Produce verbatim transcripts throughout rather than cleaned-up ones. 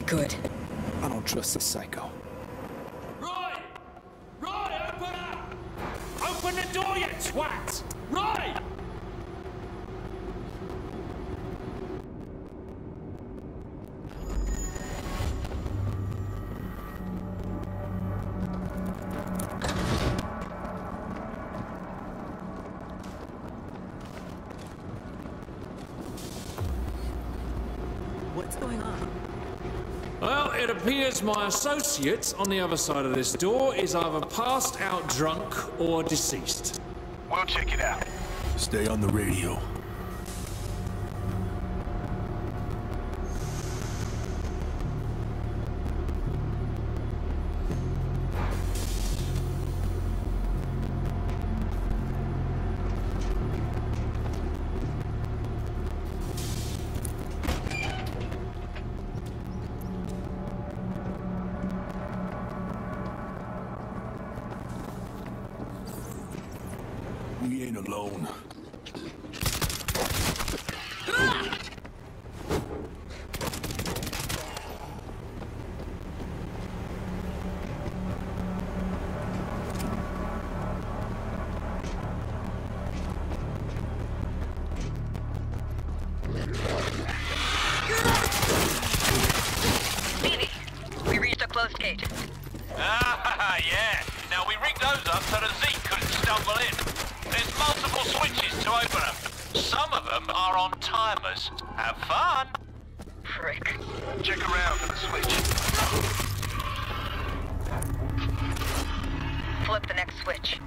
good. I don't trust this psycho. Roy! Roy, open up! Open the door, you twat! Roy! What's going on? Well, it appears my associate on the other side of this door is either passed out drunk or deceased. We'll check it out. Stay on the radio. We ain't alone. Stevie, we reached a closed gate. Ah, yeah. Now we rigged those up so the Zeke couldn't stumble in. There's multiple switches to open them. Some of them are on timers. Have fun. Frick. Check around for the switch. Flip the next switch.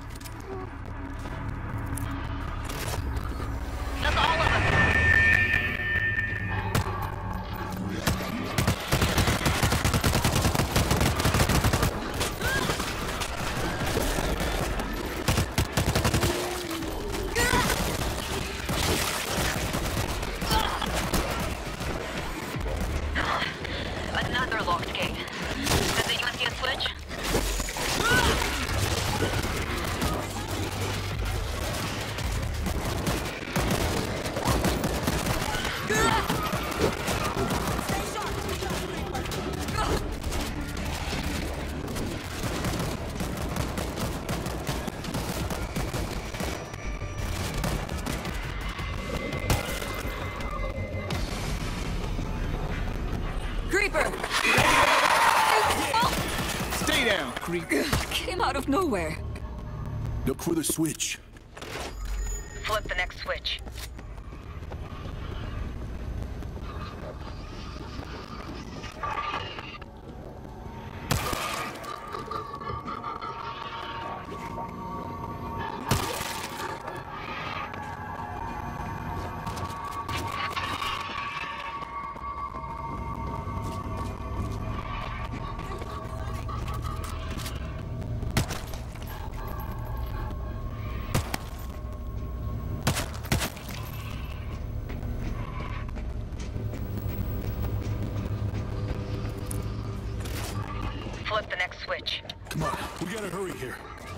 That's all of them. Another locked gate. Does anyone see a switch? Creeper! Stay down, creep. Came out of nowhere. Look for the switch. Flip the next switch. Flip the next switch. Come on, we gotta hurry here.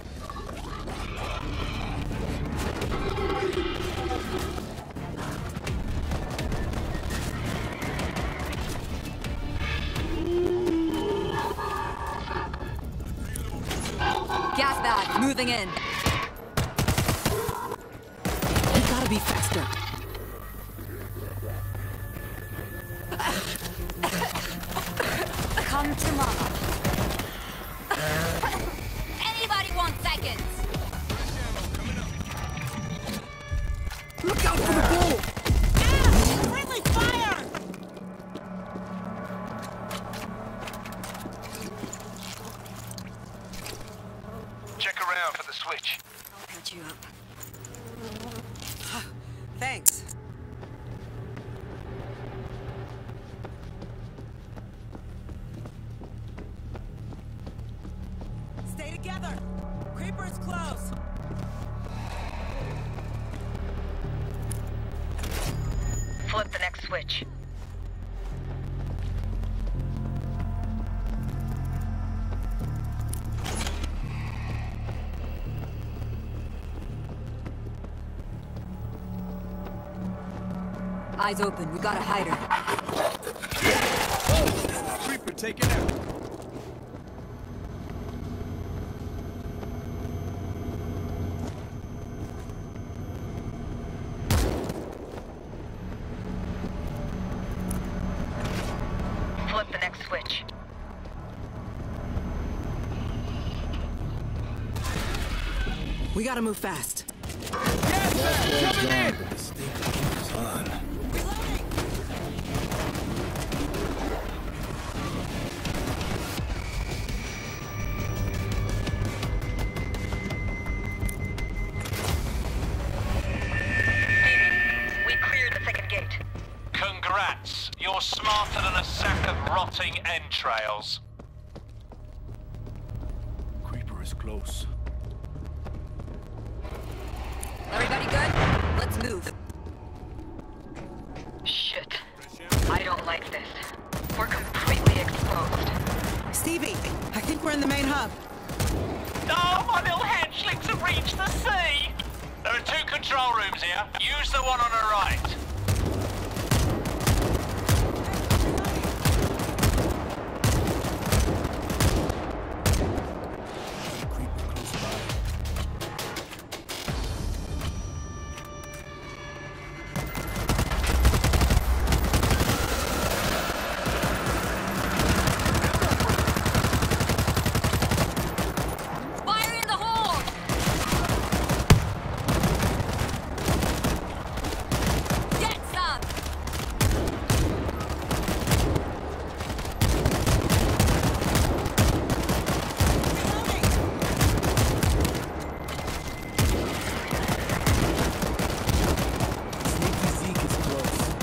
Gas bag, moving in. You gotta be faster. Come to mama. Anybody want seconds? Look out for the bull! Friendly fire! Check around for the switch. I'll patch you up. Thanks. Stay together. Creeper's close. Flip the next switch. Eyes open, we gotta hide her. Creep Creeper taken out. Flip the next switch. We gotta move fast. Yes, coming in! Reloading! We cleared the second gate. Congrats. You're smarter than a sack of rotting entrails. Creeper is close. Everybody good? Let's move. Shit. I don't like this. We're completely exposed. Stevie, I think we're in the main hub. Oh, my little hatchlings have reached the sea! There are two control rooms here. Use the one on the right. Creeper close by. Fire in the hole! Get some! Sneaky Zeke is close.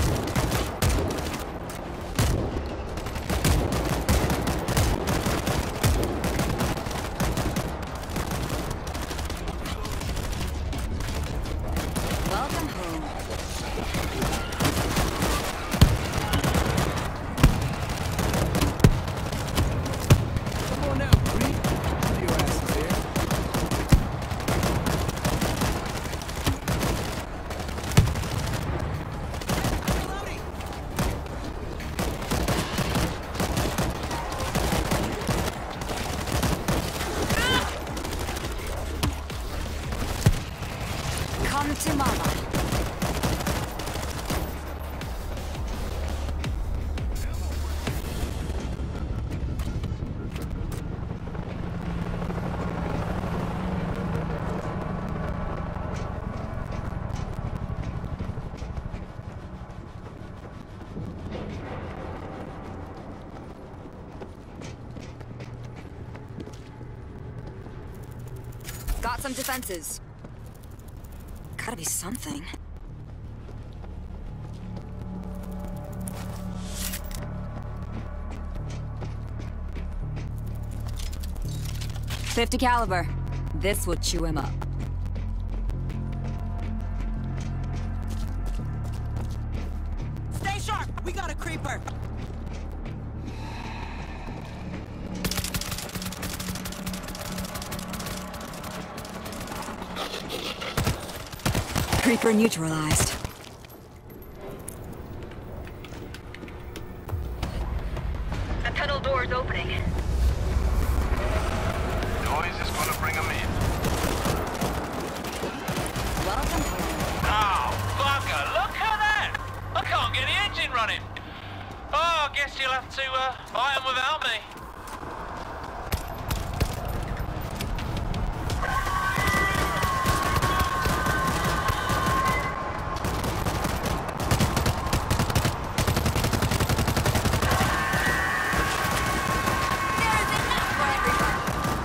Welcome home. Come on now, creep. Put your asses here. Reloading! Come to mama. Got some defenses. Gotta be something. Fifty caliber. This will chew him up. Stay sharp! We got a creeper! Creeper neutralized. The tunnel door is opening. Noise is gonna bring them in. Welcome home. Oh, bugger, look at that! I can't get the engine running. Oh, I guess you'll have to uh, buy them without me. There's enough for everyone.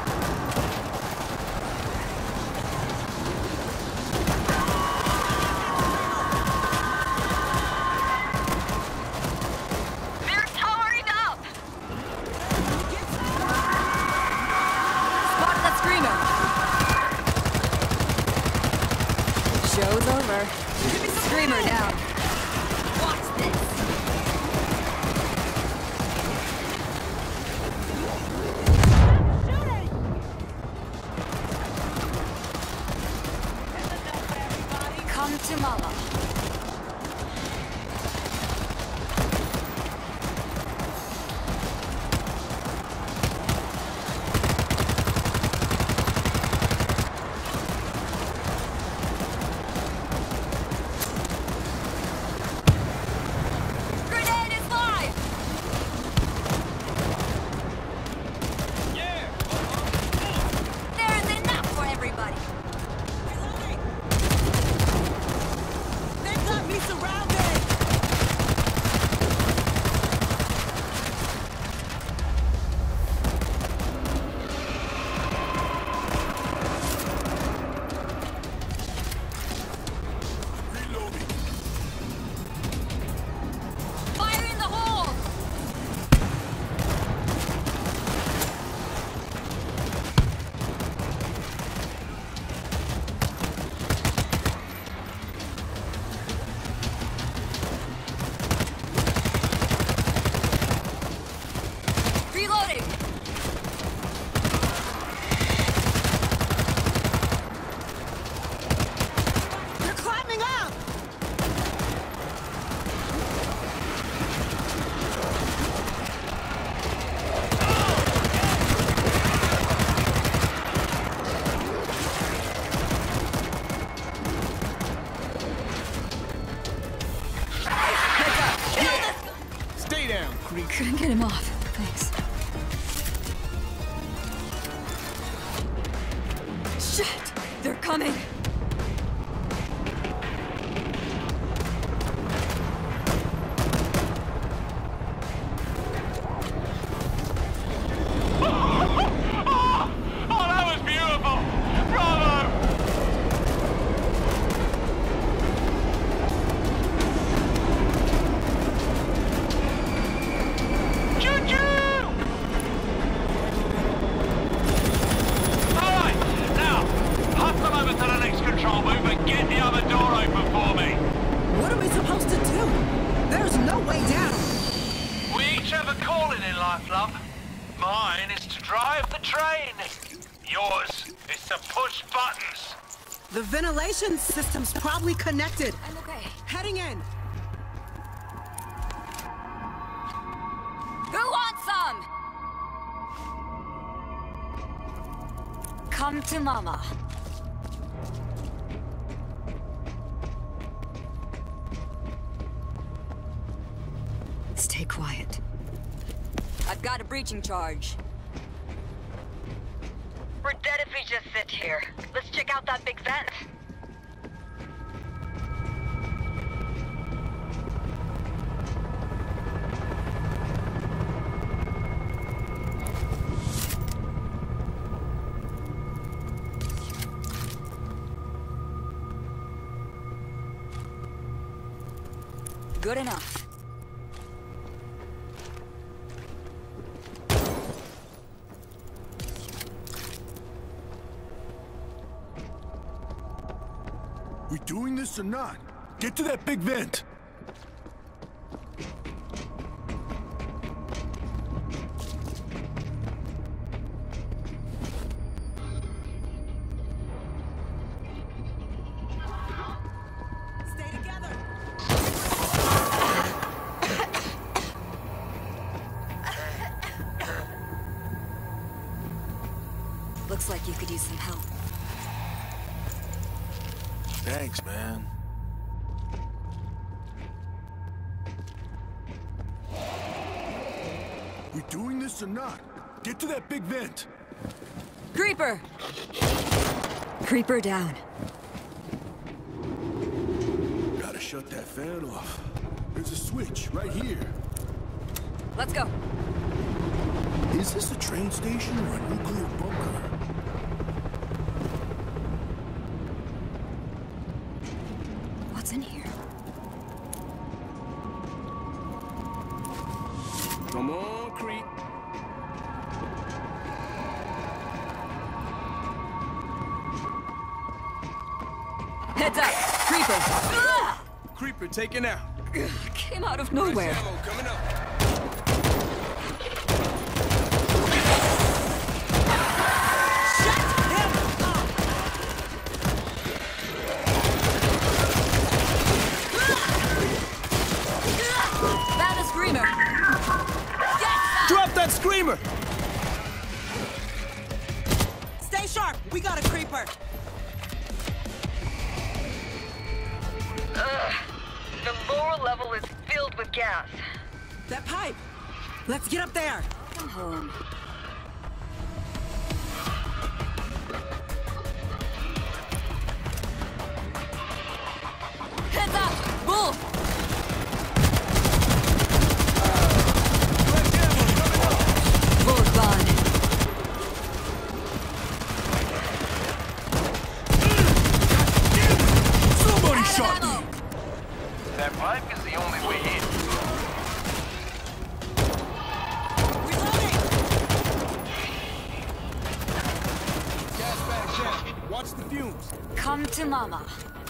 They're towering up! Spotted that screamer. Show's over. Screamer down. Watch this. Come to mama. creep. Couldn't get him off. Thanks. Shit! They're coming! Oh, that was beautiful! Bravo! Choo-choo! Alright, now, hop them over to the next control booth and get the other door open for me. What are we supposed to do? There's no way down. We each have a calling in life, love. Mine is to drive the train. Yours is to push buttons. The ventilation system's probably connected. I'm okay. Heading in. Who wants some? Come to mama. Stay quiet. I've got a breaching charge. We're dead if we just sit here. Let's check out that big vent. Good enough. We doing this or not? Get to that big vent. Stay together. Looks like you could use some help. Thanks, man. We doing this or not? Get to that big vent. Creeper! Creeper down. Gotta shut that fan off. There's a switch right here. Let's go. Is this a train station or a nuclear bunker? What's in here? Come on, creep. Heads up! Creeper! Ah! Creeper taken out. Came out of nowhere. Ammo coming up. Found a screamer! Drop that screamer! Stay sharp. We got a creeper. Ugh. The lower level is filled with gas. That pipe. Let's get up there. Come home. Heads up! Wolf! Bullet gone. Somebody Out of shot ammo. me! That pipe is the only way in. Reloading. Gas bag check. Watch the fumes. Come to mama.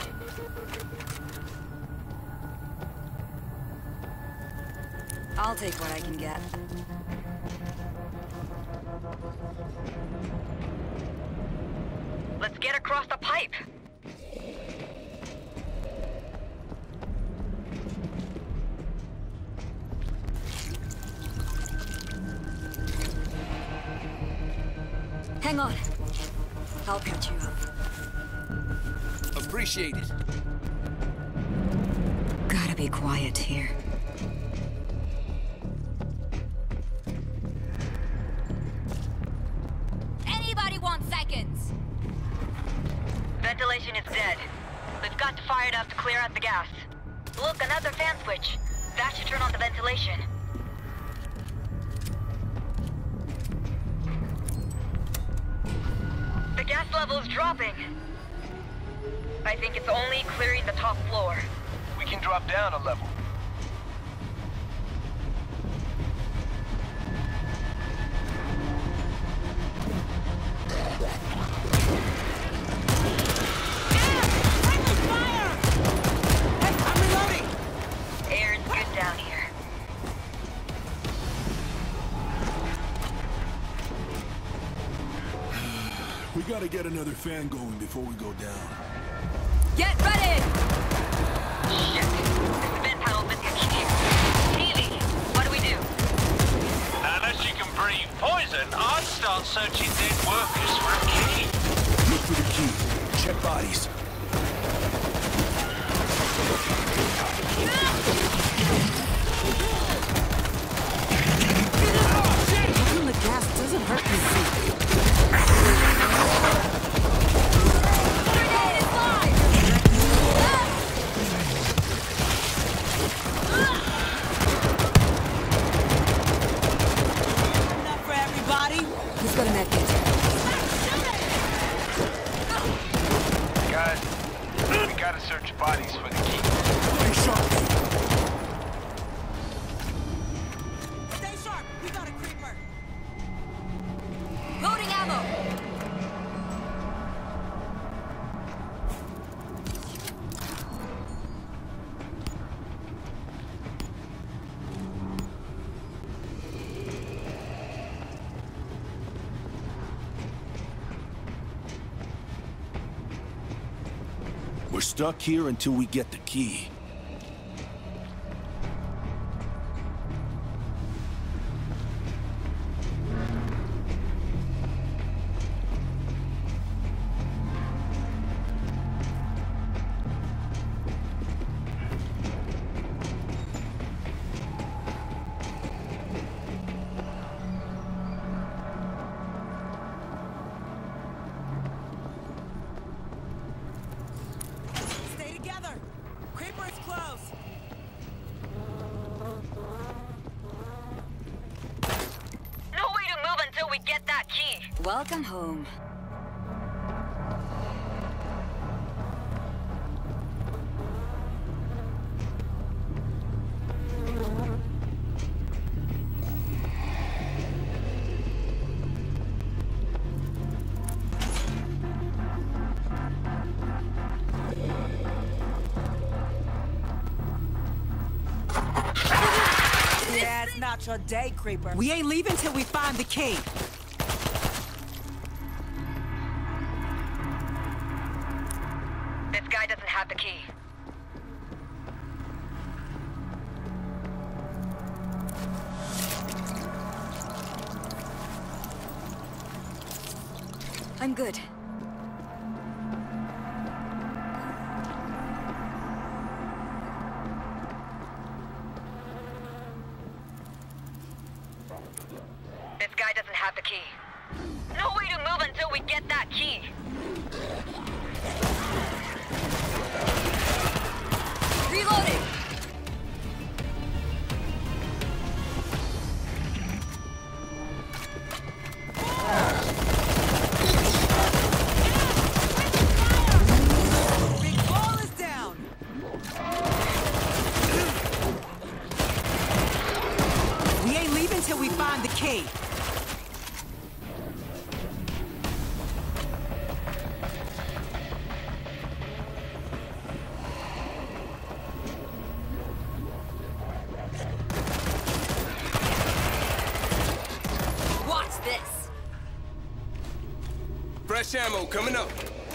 I'll take what I can get. Let's get across the pipe. Hang on. I'll catch you up. Appreciate it. Gotta be quiet here. to clear out the gas. Look, another fan switch. That should turn on the ventilation. The gas level is dropping. I think it's only clearing the top floor. We can drop down a level. Air's good down here. We gotta get another fan going before we go down. Get ready! Shit. The vent panel's missing a key. Keely, what do we do? Unless you can breathe poison, I'd start searching dead workers for a key. Look for the key. Check bodies. Using the gas doesn't hurt me. Grenade is live! Enough for everybody. Who's got a med kit? Guys, we gotta search bodies for the key. Stay sharp. Stay sharp. We got a creeper. Loading ammo! We're stuck here until we get the key. Stay together. Creeper's close. No way to move until we get that key. Welcome home. Yeah, it's not your day, creeper. We ain't leaving till we find the key. This guy doesn't have the key. I'm good. This guy doesn't have the key. No way to move until we get that key. Reloading! Big ball is down. We ain't leaving till we find the key. Watch this! Fresh ammo coming up.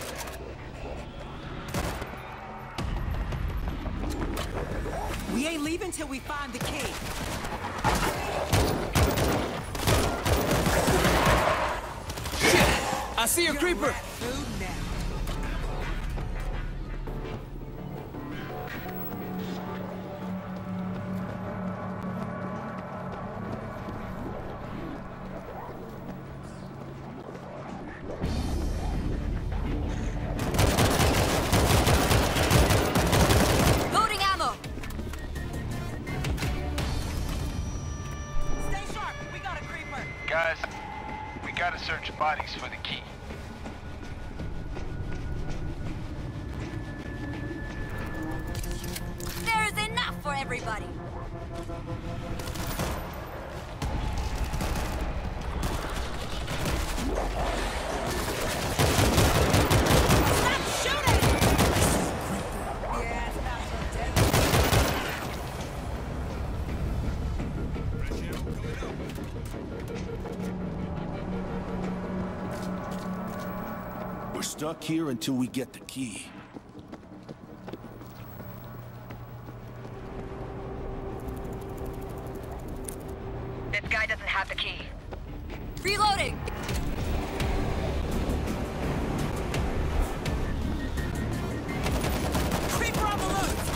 We ain't leaving till we find the key. I see a creeper! Rat food now. search bodies for the key. There's enough for everybody. Stop shooting! Yeah, it's not so deadly. We're stuck here until we get the key. This guy doesn't have the key. Reloading! Creeper on the loose!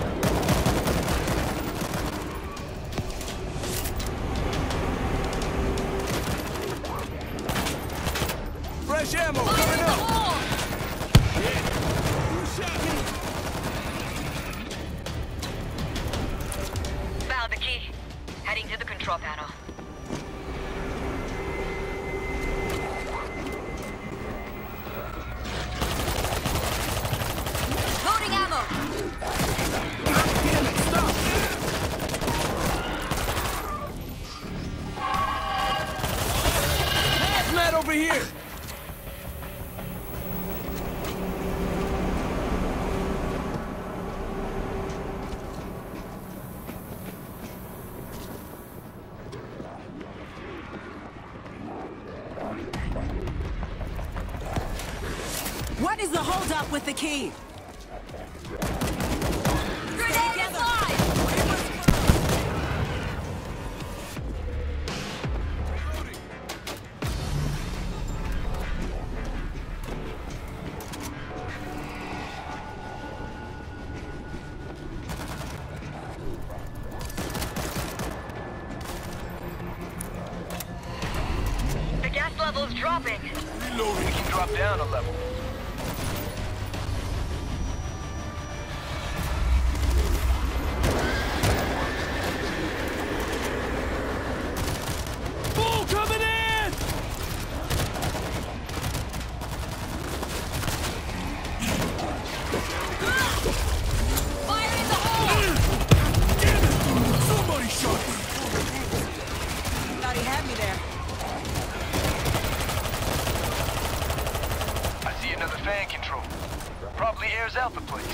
Fresh ammo Fire in coming the up! hole! Found the key. Heading to the control panel. Loading ammo! Damn it, stop! Hazmat over here! What is the holdup with the key? Grenade is live! The gas level is dropping. Reloading. We can drop down a level. Bull coming in! Fire in the hole! Damn it! Somebody shot me! Thought he had me there. I see another fan control. Probably airs out the place.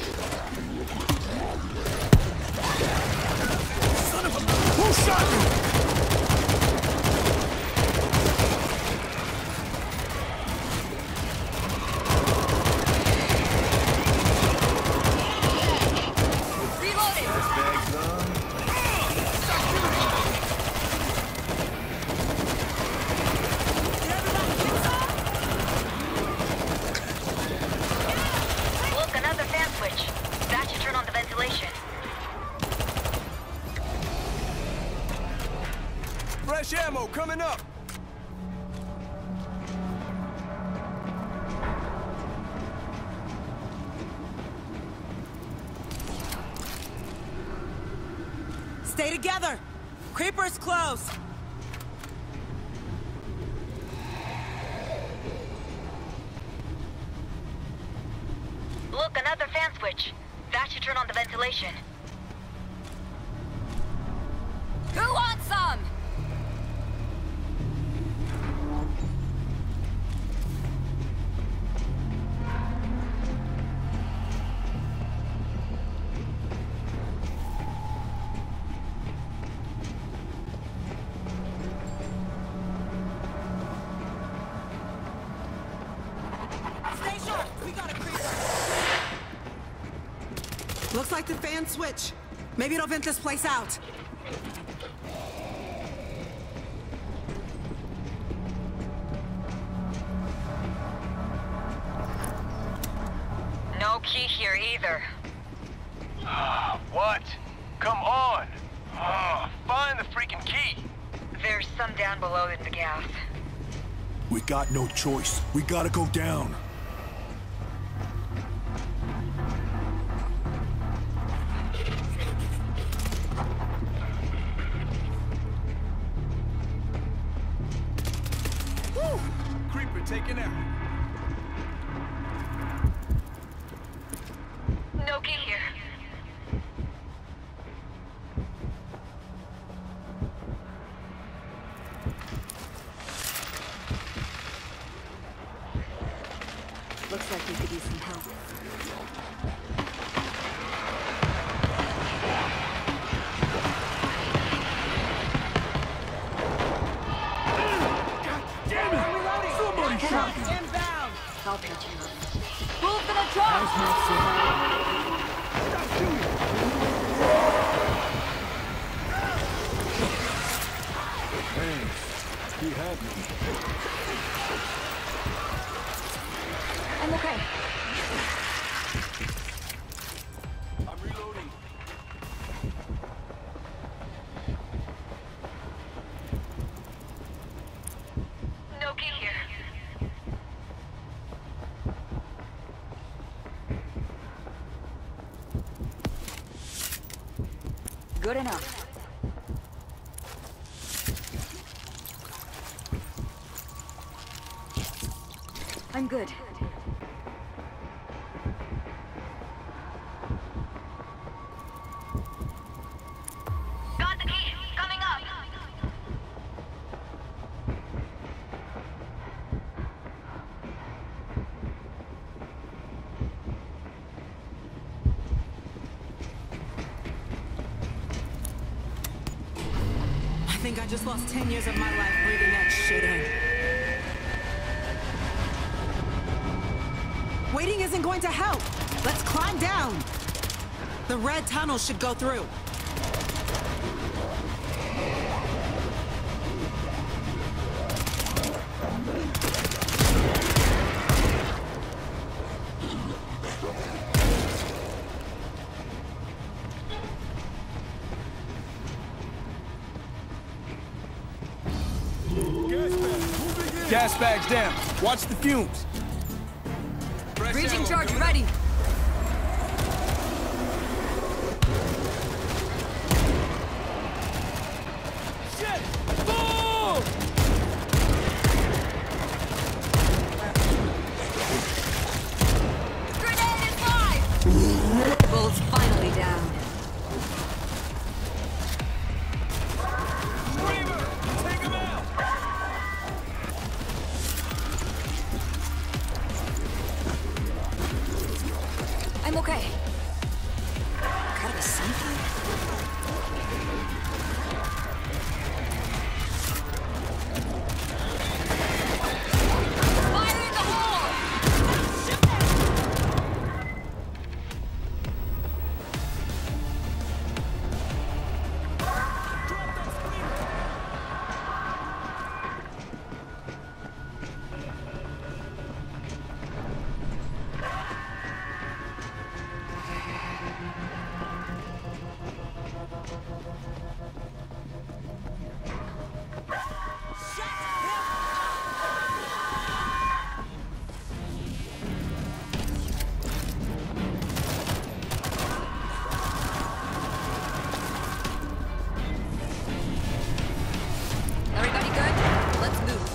Son of a... Who shot me? Reloading! Did everybody get some? Look, another fan switch. That should turn on the ventilation. Fresh ammo coming up! Stay together. Creeper's close. Look, another fan switch. That should turn on the ventilation. Who wants some? Stay sharp. We got a creeper. Looks like the fan switch. Maybe it'll vent this place out. No key here either. What? Come on! Ah, find the freaking key! There's some down below in the gas. We got no choice. We gotta go down. Whew. taken out. No key here. Looks like we could use some help. Inbound! I'll pitch you. Who's gonna drop? Thanks. He had me. I'm okay. I'm reloading. No key here. Good enough. I'm good. Got the key. Coming up. I think I just lost ten years of my life breathing that shit in. Waiting isn't going to help. Let's climb down. The red tunnel should go through. Gas bags, moving in. Gas bags down. Watch the fumes. Breaching charge ready. Shit! Boom! Grenade is live! Bull's finally down. Take him out! I'm okay. Gotta be something. Fire in the hole! Everybody good? Let's move.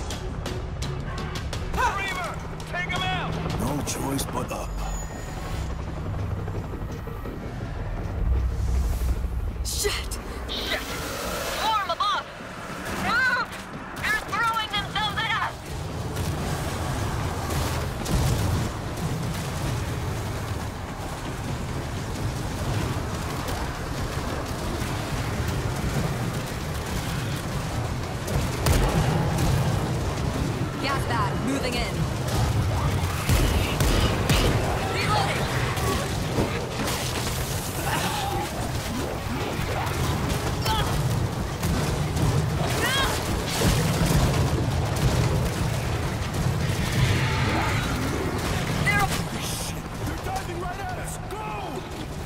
Reaver! Take him out! No choice but up. Shit! Swarm above. Move! They're throwing themselves at us. Gas bag, moving in. Reloading! They're diving right at us. Go!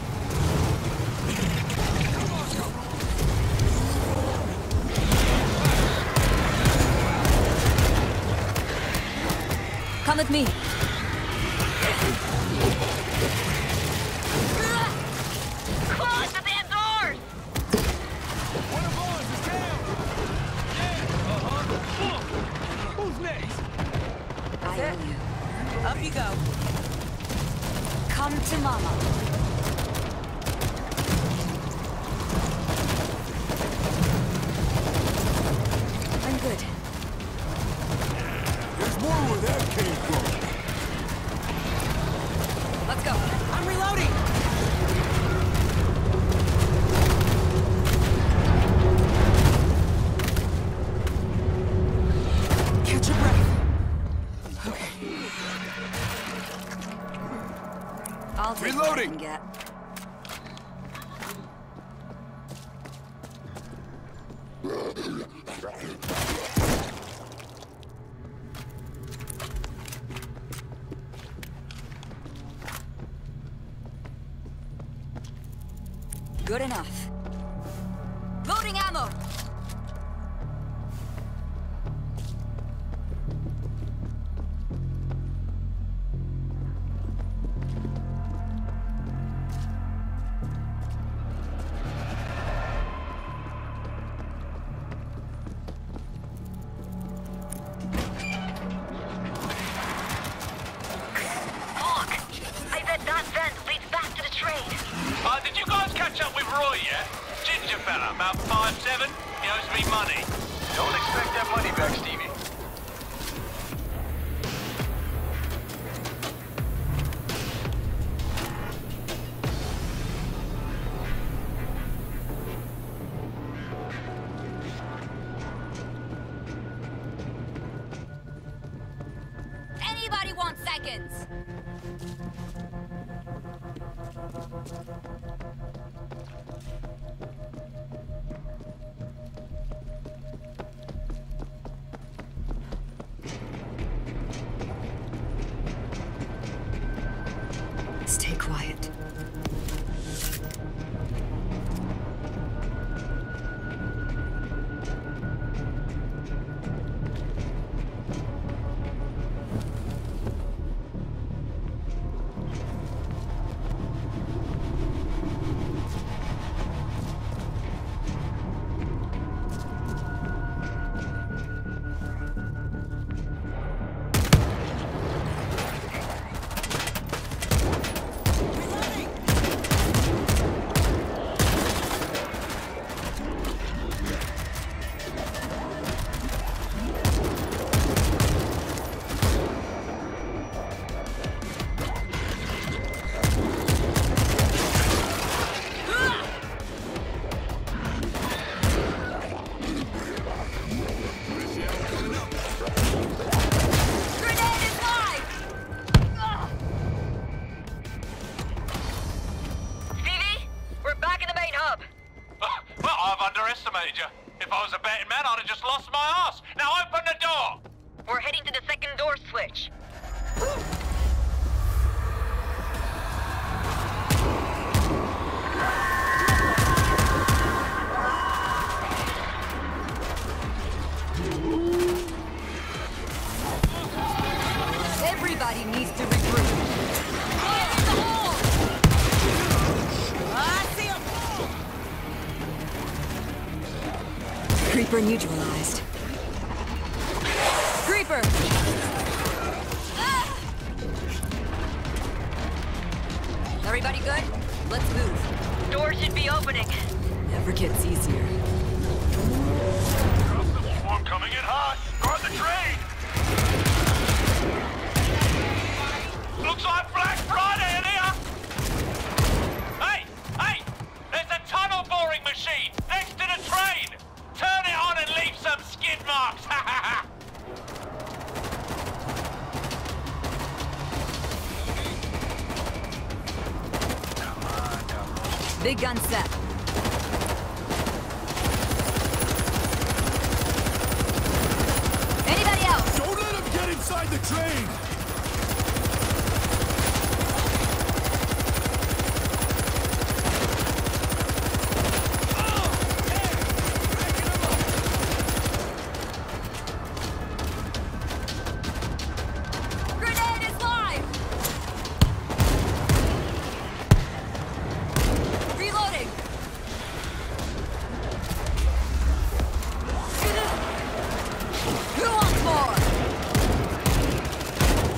Come with me. Close the damn doors. One of ours is down! Yeah, uh-huh. Who's next? to mama. I'm good. There's more where that came from. Let's go. I'm reloading! Catch your breath. Okay. I'll take what I Reloading. can get. Good enough. Loading ammo! Fuck! I bet that vent leads back to the trade. Uh, did you guys catch up with Roy yet? Ginger fella, about five seven. He owes me money. Don't expect that money back, Stevie. Anybody want seconds? Stay quiet. Grenade is live! Stevie, we're back in the main hub. Well, I've underestimated you. If I was a betting man, I'd have just lost my ass. Now open the door! We're heading to the second door switch. Everybody needs to regroup. Fire in the hole! I see him! Creeper neutralized. Creeper! Ah! Everybody good? Let's move. Door should be opening. Never gets easier. One coming in hot. Guard the train! Looks like Black Friday in here! Hey! Hey! There's a tunnel boring machine next to the train! Turn it on and leave some skid marks! Ha ha ha! Big gun set. Anybody else? Don't let him get inside the train! Grenade is live! Reloading! Who wants more?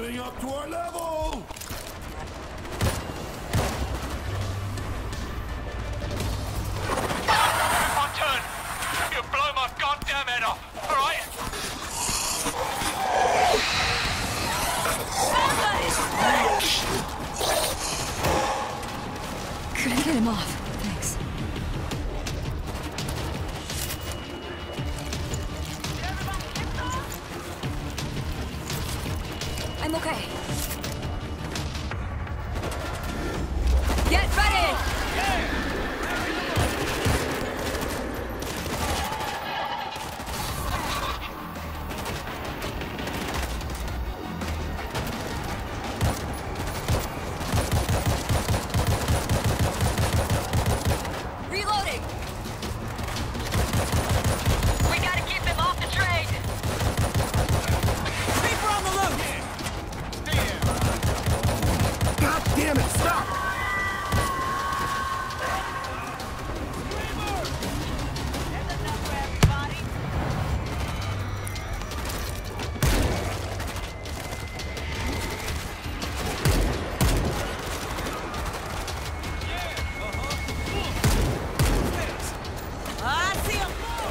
Getting up to our level! If I turn, you'll blow my goddamn head off, alright? Couldn't get him off. Thanks. I'm okay. Get ready! Reloading! We gotta keep them off the train. Creeper on the loose! God damn it, stop! I see him!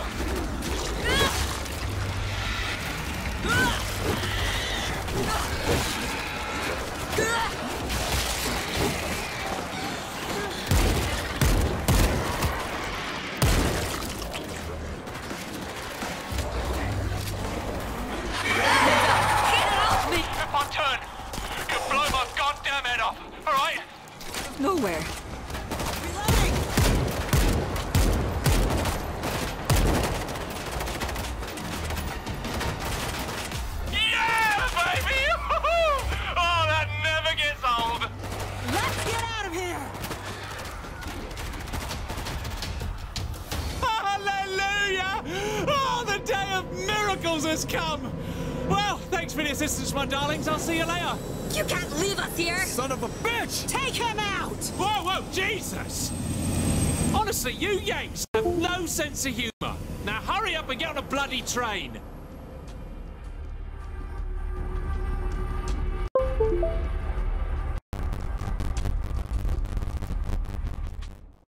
If I turn, you'll blow my goddamn head off, alright? Nowhere. Reloading! Yeah, baby! Oh, that never gets old! Let's get out of here! Hallelujah! Oh, the day of miracles has come! Well, thanks for the assistance, my darlings. I'll see you later. You can't leave us here! Son of a bitch! Take him out! Whoa, whoa, Jesus! Honestly, you Yanks have no sense of humour. Now hurry up and get on a bloody train.